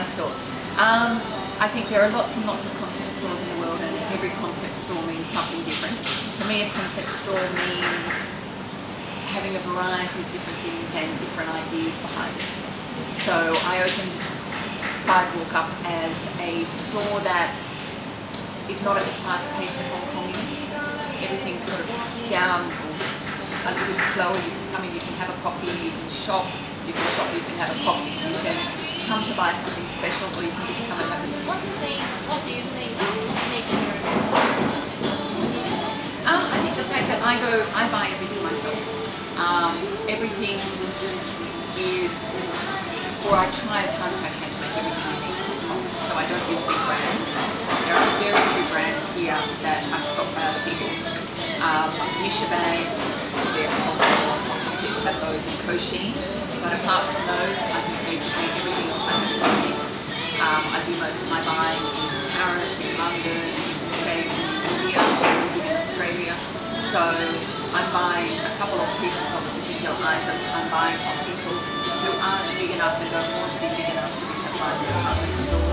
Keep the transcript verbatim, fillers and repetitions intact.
my store. Um, I think there are lots and lots of concept stores in the world, and every concept store means something different. To me, a concept store means having a variety of different things and different ideas behind it. So I opened Sidewalk up as a store that is not at the fast pace of Hong Kong. Everything's sort of down a little slower. You can come in, you can have a coffee, you can shop, you can shop, you can have a coffee, you can come to buy something special, or you can just come and have a... What do you think, what do you think makes your... Um, I think the fact that I go, I buy everything myself. Um, everything is, or I try as hard as I can to make everything unique. So I don't use big brands. There are very few brands here that are stocked by other people. Um, Misha bags, they're have those in Koshi, but apart from those, I think basically everything else I have is unique. Um, I do most of my buying in Paris, in London, in the States, in India, in Australia. So I'm buying a couple of pieces of particular items. I'm buying from people who aren't big enough and don't want to be big enough to have my department store.